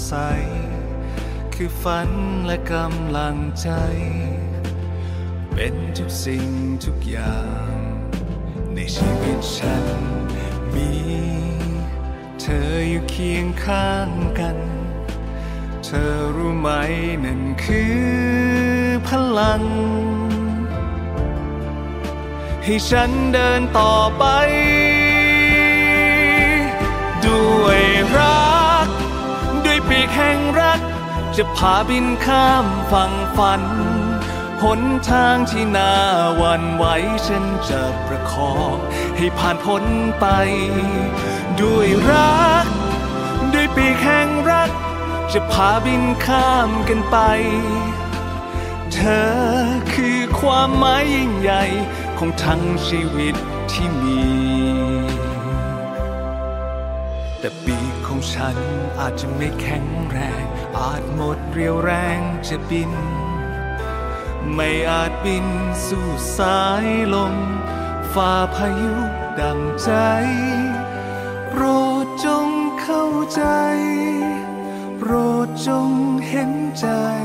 ใสคือฝันและกำลังใจเป็นทุกสิ่งทุกอย่างในชีวิตฉันมีเธออยู่เคียงข้างกันเธอรู้ไหมนั่นคือพลังให้ฉันเดินต่อไปด้วยรักด้วยปีกแห่งรักจะพาบินข้ามฝั่งฝันหนทางที่น่าหวั่นไหวฉันจะประคองให้ผ่านพ้นไปด้วยรักด้วยปีกแห่งรักจะพาบินข้ามกันไปเธอคือความหมายยิ่งใหญ่ของทั้งชีวิตที่มีแต่ปีกของฉันอาจจะไม่แข็งแรงอาจหมดเรี่ยวแรงจะบินไม่อาจบินสู่สายลมฝ่าพายุดังใจโปรดจงเข้าใจโปรดจงเห็นใจ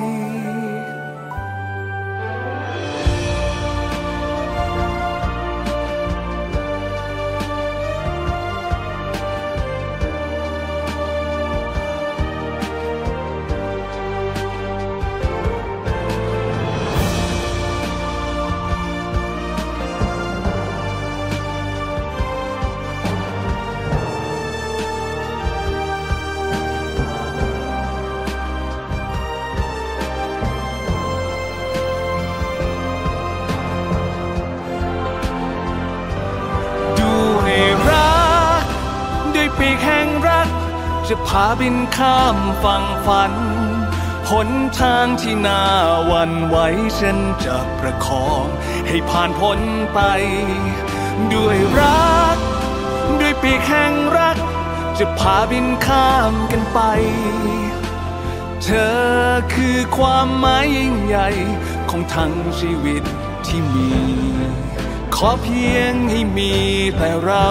ปีกแห่งรักจะพาบินข้ามฝั่งฝันหนทางที่น่าหวั่นไหวฉันจะประคองให้ผ่านพ้นไปด้วยรักด้วยปีกแห่งรักจะพาบินข้ามกันไปเธอคือความหมายยิ่งใหญ่ของทั้งชีวิตที่มีขอเพียงให้มีแต่เรา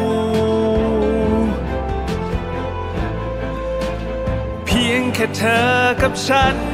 เพียงแค่เธอกับฉัน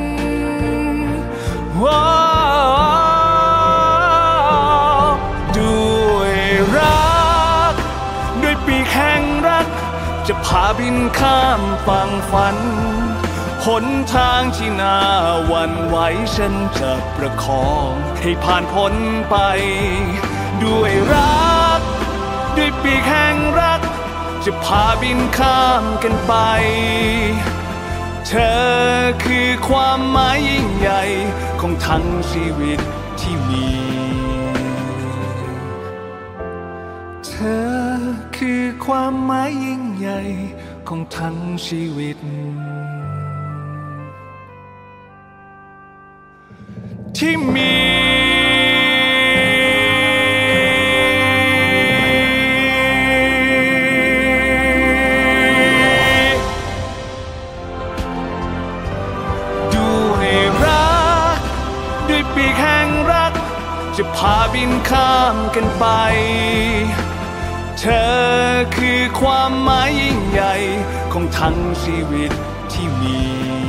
ด้วยรักด้วยปีกแห่งรักจะพาบินข้ามฝั่งฝันหนทางที่น่าหวั่นไหวฉันจะประคองให้ผ่านพ้นไปด้วยรักด้วยปีกแห่งรักจะพาบินข้ามกันไปเธอคือความหมายยิ่งใหญ่ของทั้งชีวิตที่มีเธอคือความหมายยิ่งใหญ่ของทั้งชีวิตที่มีปีกแห่งรักจะพาบินข้ามกันไปเธอคือความหมายยิ่งใหญ่ของทั้งชีวิตที่มี